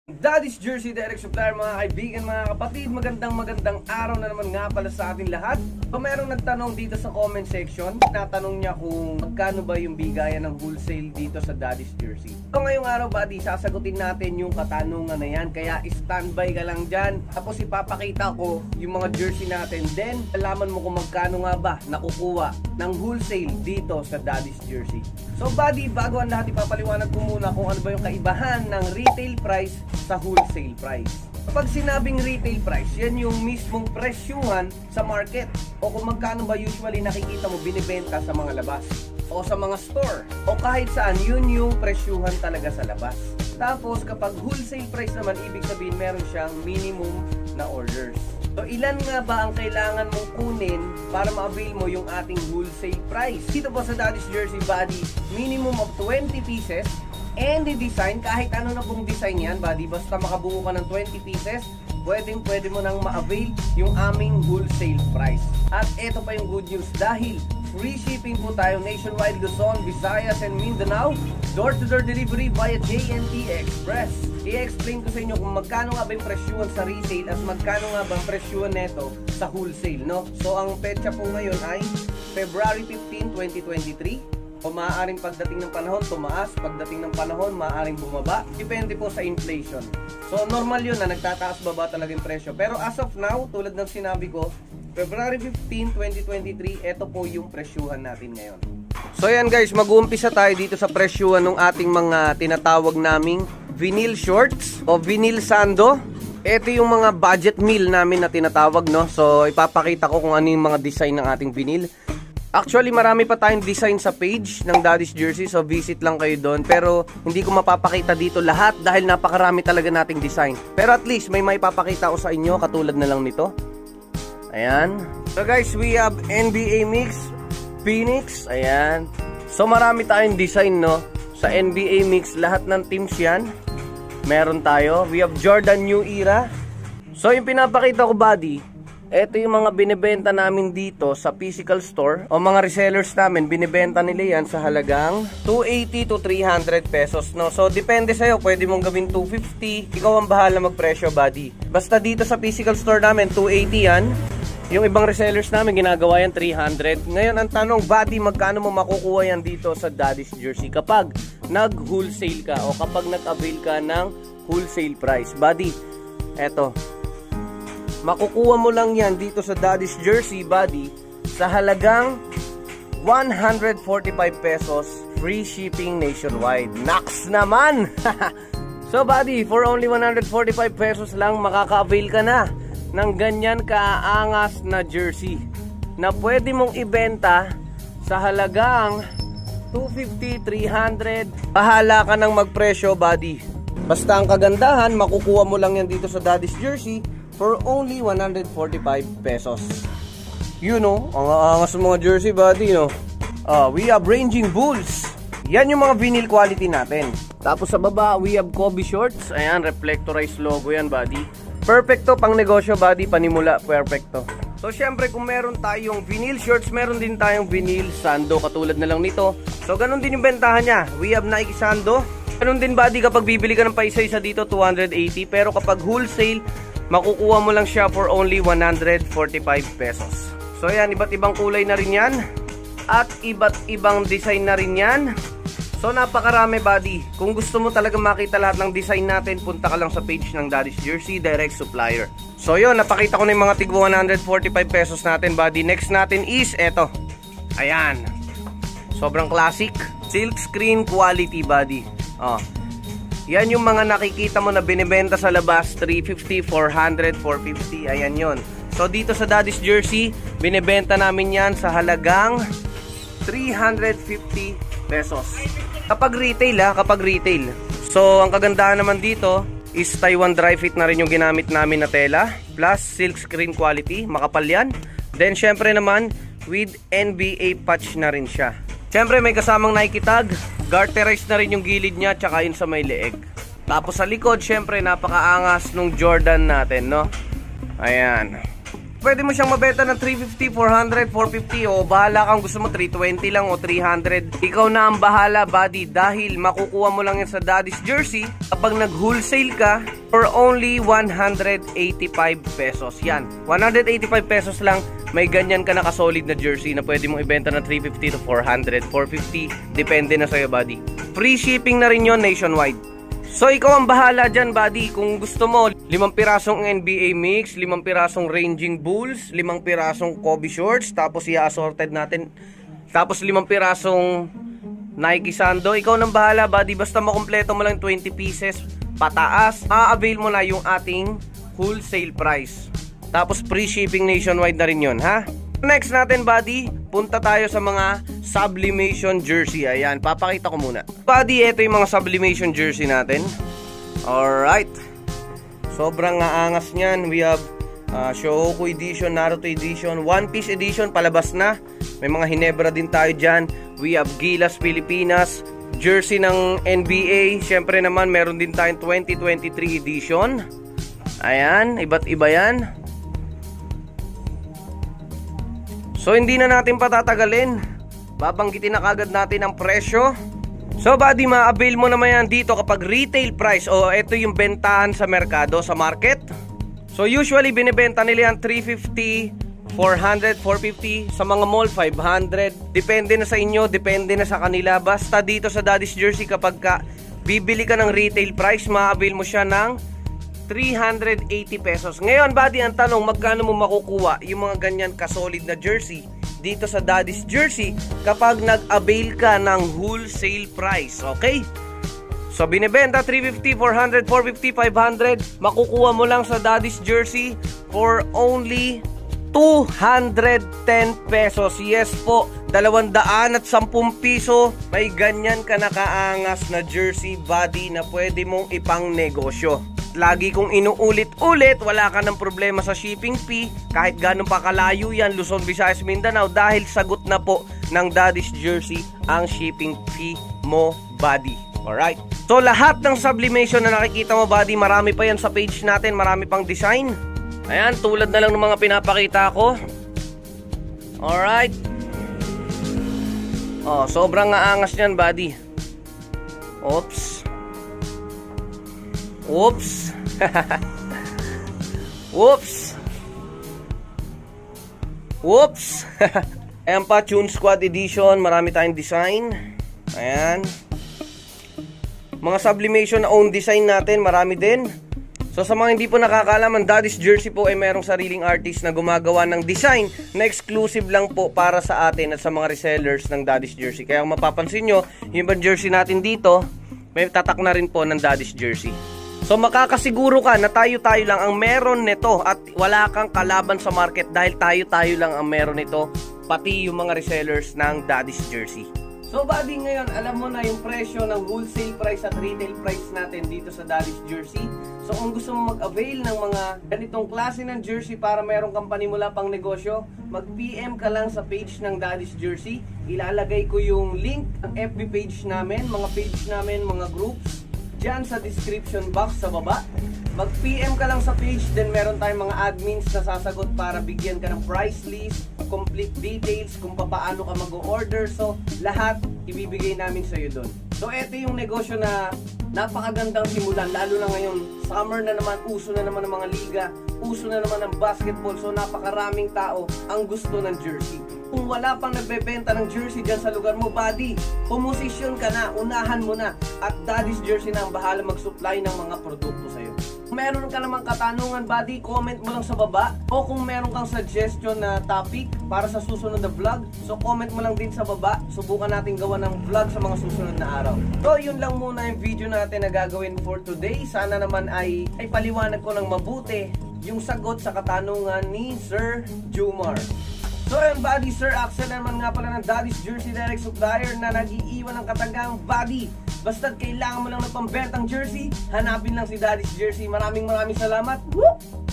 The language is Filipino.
Daddy's Jersey Direct Supplier, mga kaibigan, mga kapatid, magandang araw na naman nga pala sa atin lahat. So merong nagtanong dito sa comment section, natanong niya kung magkano ba yung bigayan ng wholesale dito sa Daddy's Jersey. So ngayong araw, buddy, sasagutin natin yung katanungan na yan, kaya standby ka lang dyan. Tapos ipapakita ko yung mga jersey natin, then alaman mo kung magkano nga ba nakukuha ng wholesale dito sa Daddy's Jersey. So buddy, bago ang lahat, ipapaliwanag ko muna kung ano ba yung kaibahan ng retail price sa wholesale price. Kapag sinabing retail price, yan yung mismong presyuhan sa market o kung magkano ba usually nakikita mo binibenta sa mga labas o sa mga store o kahit saan, yun yung presyuhan talaga sa labas. Tapos kapag wholesale price naman, ibig sabihin meron siyang minimum na orders. So ilan nga ba ang kailangan mong kunin para ma-avail mo yung ating wholesale price? Dito po sa Daddy's Jersey, buddy, minimum of 20 pieces. And the design, kahit ano na pong design yan, buddy, basta makabuo ka ng 20 pieces, pwede mo nang ma-avail yung aming wholesale price. At ito pa yung good news, dahil free shipping po tayo nationwide, Luzon, Visayas, and Mindanao, door-to-door delivery via JNT Express. I-explain ko sa inyo kung magkano nga ba yung presyuhan sa retail at magkano nga ba ang presyuhan neto sa wholesale, no? So ang petsa po ngayon ay February 15, 2023. O maaaring pagdating ng panahon tumaas, pagdating ng panahon maaaring bumaba, depende po sa inflation. So normal yun na nagtataas baba talaga yung presyo. Pero as of now, tulad ng sinabi ko, February 15, 2023, ito po yung presyuhan natin ngayon. So yan guys, mag-uumpisa tayo dito sa presyuhan ng ating mga tinatawag naming vinyl shorts o vinyl sando. Ito yung mga budget meal namin na tinatawag, no? So ipapakita ko kung ano yung mga design ng ating vinyl. Actually, marami pa tayong design sa page ng Daddy's Jersey, so visit lang kayo doon. Pero hindi ko mapapakita dito lahat dahil napakarami talaga nating design. Pero at least may maipapakita ko sa inyo katulad na lang nito. Ayan. So guys, we have NBA Mix, Phoenix, ayan. So marami tayong design, no? Sa NBA Mix, lahat ng teams yan. Meron tayo. We have Jordan New Era. So yung pinapakita ko, buddy, ito yung mga binibenta namin dito sa physical store o mga resellers namin, binibenta nila yan sa halagang 280 to 300 pesos, no? So depende sa'yo, pwede mong gawin 250, ikaw ang bahala magpresyo, buddy. Basta dito sa physical store namin, 280 yan. Yung ibang resellers namin, ginagawa yan 300. Ngayon ang tanong, buddy, magkano mo makukuha yan dito sa Daddy's Jersey kapag nag-wholesale ka o kapag nag-avail ka ng wholesale price? Buddy, eto, makukuha mo lang yan dito sa Daddy's Jersey, buddy, sa halagang 145 pesos, free shipping nationwide. Naks naman! So buddy, for only 145 pesos lang makaka-avail ka na ng ganyan kaangas na jersey na pwede mong ibenta sa halagang 250, 300. Bahala ka ng magpresyo, buddy. Basta ang kagandahan, makukuha mo lang yan dito sa Daddy's Jersey for only 145 pesos. You know, ang angas ng mga jersey, buddy, no? We have Raging Bulls. Yan yung mga vinyl quality natin. Tapos sa baba, we have Kobe shorts. Ayan, reflectorized logo yan, buddy. Perfecto pang negosyo, buddy, panimula, perfecto. So syempre, kung meron tayong vinyl shorts, meron din tayong vinyl sando katulad na lang nito. So ganun din yung bentahan niya. We have Nike sando. Ganun din, buddy, kapag bibili ka ng paisa-isa dito, 280. Pero kapag wholesale, makukuha mo lang siya for only 145 pesos. So yan, iba't ibang kulay na rin yan. At iba't ibang design na rin yan. So napakarami, buddy. Kung gusto mo talaga makita lahat ng design natin, punta ka lang sa page ng Daddy's Jersey Direct Supplier. So yun, napakita ko na yung mga tig 145 pesos natin, buddy. Next natin is eto. Ayan. Sobrang classic. Silk screen quality, buddy. Yan yung mga nakikita mo na binibenta sa labas, 350, 400, 450, ayan yon. So dito sa Daddy's Jersey, binibenta namin yan sa halagang 350 pesos. Kapag retail, kapag retail. So ang kagandahan naman dito is Taiwan dry fit na rin yung ginamit namin na tela, plus silk screen quality, makapal yan. Then syempre naman, with NBA patch na rin siya. Syempre may kasamang Nike tag, garterized na rin yung gilid niya, tsaka yun sa may leeg. Tapos sa likod, syempre napakaangas nung Jordan natin, no? Ayan. Pwede mo siyang mabenta ng 350, 400, 450 o bahala kang gusto mo 320 lang o 300. Ikaw na ang bahala, buddy, dahil makukuha mo lang yan sa Daddy's Jersey. Kapag nag-wholesale ka, for only 185 pesos. Yan, 185 pesos lang, may ganyan ka nakasolid na jersey na pwede mong ibenta ng 350 to 400, 450, depende na sa'yo, buddy. Free shipping na rin yon nationwide. So ikaw ang bahala dyan, buddy. Kung gusto mo, 5 pirasong NBA mix, 5 pirasong Ranging Bulls, 5 pirasong Kobe shorts, tapos i-assorted natin, tapos 5 pirasong Nike Sando. Ikaw nang bahala, buddy. Basta makumpleto mo lang 20 pieces pataas, avail mo na yung ating wholesale price. Tapos free shipping nationwide na rin yun, ha? Next natin, buddy, punta tayo sa mga sublimation jersey. Ayan, papakita ko muna. Buddy, ito yung mga sublimation jersey natin. Alright. Sobrang aangas niyan. We have Shohoku edition, Naruto edition, One Piece edition, palabas na. May mga Hinebra din tayo dyan. We have Gilas Pilipinas, jersey ng NBA. Syempre naman, meron din tayong 2023 edition. Ayan, iba't iba yan. So, hindi na natin patatagalin. Babanggitin na kagad natin ang presyo. So, buddy, ma-avail mo naman yan dito kapag retail price. O, ito yung bentahan sa merkado, sa market. So, usually, binibenta nila yan 350, 400, 450, sa mga mall 500. Depende na sa inyo, depende na sa kanila. Basta dito sa Daddy's Jersey, kapag bibili ka ng retail price, ma-avail mo siya ng 380 pesos. Ngayon, buddy, ang tanong, magkano mo makukuha yung mga ganyan kasolid na jersey dito sa Daddy's Jersey kapag nag-avail ka ng wholesale price, okay? So, binibenta 350, 400, 450, 500. Makukuha mo lang sa Daddy's Jersey for only 210 pesos. Yes po, 210 piso. May ganyan ka nakaangas na jersey, buddy, na pwede mong ipang negosyo. Lagi kong inuulit-ulit, wala ka ng problema sa shipping fee. Kahit ganun pa kalayo yan, Luzon, Visayas, Mindanao, dahil sagot na po ng Daddy's Jersey ang shipping fee mo, buddy. Alright. So, lahat ng sublimation na nakikita mo, buddy, marami pa yan sa page natin. Marami pang design. Ayan, tulad na lang ng mga pinapakita ko. Alright. Oh, sobrang aangas yan, buddy. Oops. Oops. Oops. Oops. Ayan pa, Tune Squad Edition. Marami tayong design. Ayan. Mga sublimation na own design natin, marami din. So sa mga hindi po nakakaalam, ang Daddy's Jersey po ay merong sariling artist na gumagawa ng design na exclusive lang po para sa atin at sa mga resellers ng Daddy's Jersey. Kaya kung mapapansin nyo, yung ibang jersey natin dito, may tatak na rin po ng Daddy's Jersey. So makakasiguro ka na tayo-tayo lang ang meron nito at wala kang kalaban sa market dahil tayo-tayo lang ang meron nito, pati yung mga resellers ng Daddy's Jersey. So, buddy, ngayon, alam mo na yung presyo ng wholesale price at retail price natin dito sa Daddy's Jersey. So, kung gusto mo mag-avail ng mga ganitong klase ng jersey para mayroong kang panimula pang negosyo, mag-PM ka lang sa page ng Daddy's Jersey. Ilalagay ko yung link ng FB page namin, mga page namin, mga groups, dyan sa description box sa baba. Mag-PM ka lang sa page, then meron tayong mga admins na sasagot para bigyan ka ng price list, complete details, kung paano ka mag-order. So, lahat ibibigay namin sa iyo doon. So, ito yung negosyo na napakagandang simulan, lalo na ngayon. Summer na naman, uso na naman ng mga liga, uso na naman ng basketball. So, napakaraming tao ang gusto ng jersey. Kung wala pang nagbebenta ng jersey dyan sa lugar mo, buddy, pumosisyon ka na, unahan mo na. At Daddy's Jersey na ang bahala mag-supply ng mga produkto sa'yo. Kung meron ka namang katanungan, buddy, comment mo lang sa baba. O kung meron kang suggestion na topic para sa susunod na vlog, so comment mo lang din sa baba. Subukan natin gawa ng vlog sa mga susunod na araw. So, yun lang muna yung video natin na gagawin for today. Sana naman ay paliwanag ko ng mabuti yung sagot sa katanungan ni Sir Jomar. So yun, buddy, Sir Axel naman nga pala ng Daddy's Jersey Direct Supplier na nag-iiwan ng katagang, buddy. Basta't kailangan mo lang ng pambentang jersey, hanapin lang si Daddy's Jersey. Maraming salamat. Woo!